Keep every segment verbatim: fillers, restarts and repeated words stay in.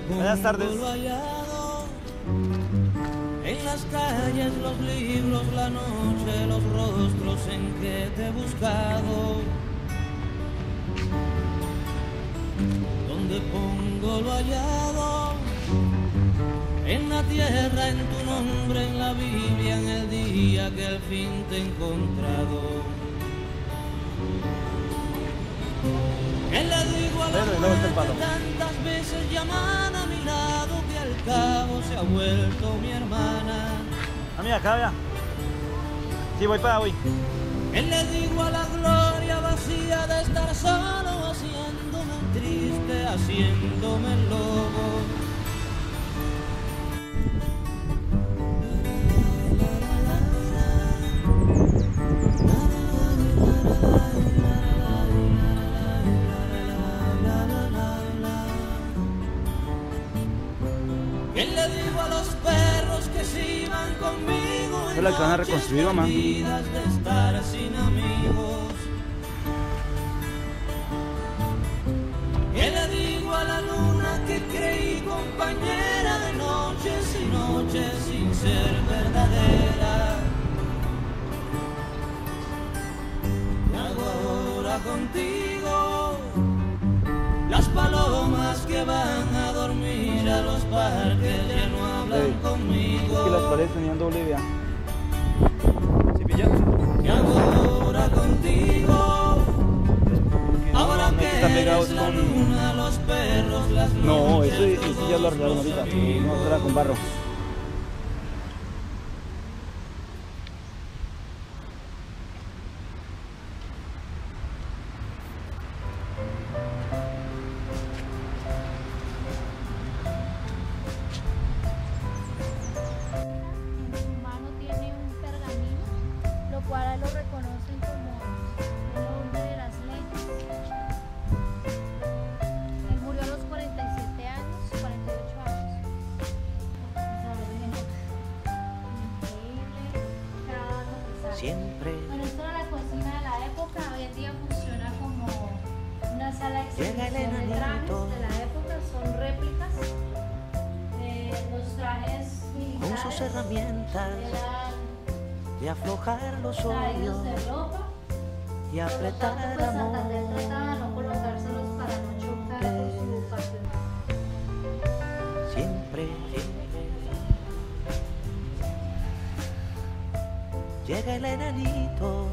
Buenas tardes. En las calles, los libros, la noche, los rostros en que te he buscado. Donde pongo lo hallado, en la tierra, en tu nombre, en la Biblia, en el día que al fin te he encontrado. ¿Qué le digo a la muerte que tantas veces llaman a mi lado, que al cabo se ha vuelto mi hermana? Ah, mira, acá, vea. Sí, voy para hoy. ¿Qué le digo a la gloria vacía de estar solo, haciéndome triste, haciéndome el lobo? ¿Qué le digo a los perros que se iban conmigo? Es la que van a reconstruir, mamá. De estar sin amigos. ¿Qué le digo a la luna que creí compañera de noches y noches sin ser verdadera? ¿Qué hago ahora contigo? Las palomas que van a dormir a los parques ya no hablan sí. conmigo. Es que las paredes tenían doble vea. ¿Sí pilla? ¿Qué hago ahora contigo? No, Ahora no, que está pegado eres la con... luna, los perros, las No, noches, eso, eso ya lo arreglaron ahorita. No, era con barro. Lo reconocen como el hombre de las leyes. Él murió a los cuarenta y siete años, cuarenta y ocho años. Increíble, cada dato que sale. Siempre. Bueno, esto era la cocina de la época. Hoy en día funciona como una sala de exhibición de trajes de la época. Son réplicas. Eh, los trajes militares Con sus herramientas. eran De aflojar los traídos hoyos de ropa. y apretar Por lo tanto, pues, Santander amor. trataba de no colocárselos para no chocar con su patrimonio. Siempre, siempre llega el enanito,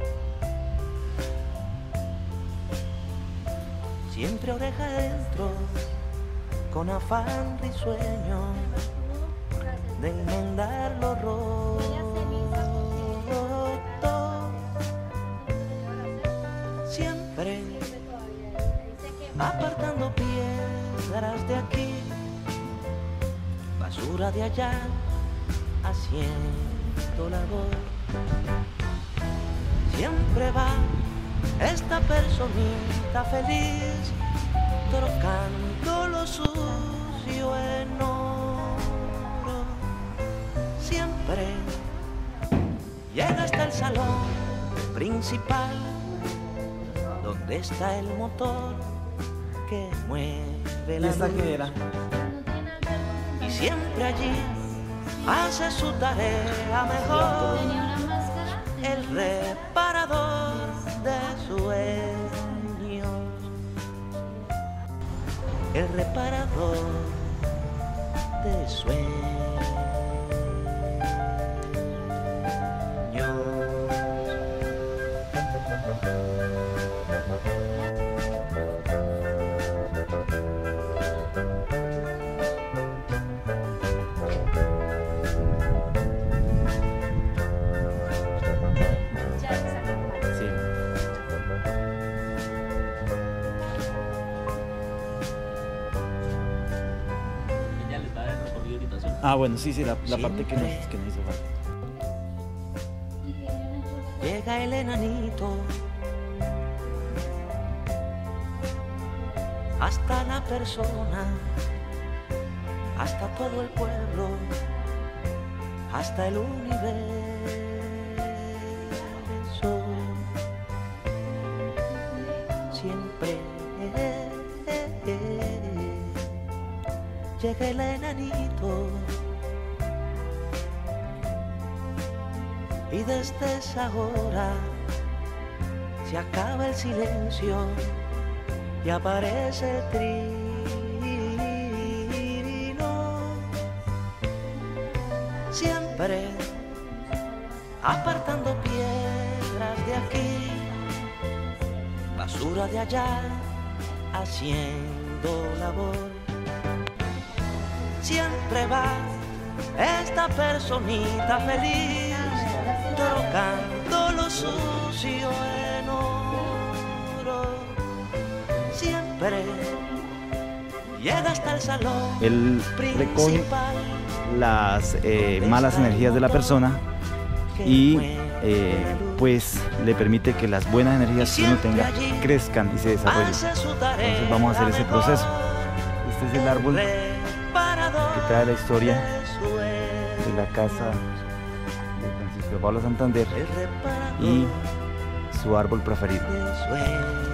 siempre oreja adentro, con afán risueño de enmendar los rotos, siempre apartando piedras de aquí, basura de allá, haciendo labor. Siempre va esta personita feliz, trocando lo sucio en oro. Siempre llega hasta el salón principal, donde está el motor que mueve ¿Y la esta luz. qué era? Y siempre allí hace su tarea mejor, Tenía una máscara. el reparador de sueños, el reparador de sueños. Sí. Ah, bueno, sí, sí, la, la parte que nos, que nos hizo falta. Llega el enanito, hasta la persona, hasta todo el pueblo, hasta el universo. Siempre llega el enanito y desde esa hora se acaba el silencio y aparece el trino, siempre apartando piedras de aquí, basura de allá, haciendo labor. Siempre va esta personita feliz, trocando lo sucio en oro. Siempre llega hasta el salón. Él recoge principal, las eh, malas energías de la persona y eh, pues le permite que las buenas energías que uno tenga crezcan y se desarrollen. hace su tarea Entonces vamos a hacer ese proceso. mejor. Este es el árbol que Reparador trae la historia de sueños. de la casa de Francisco de Paula Santander El reparador y su árbol preferido. de sueños.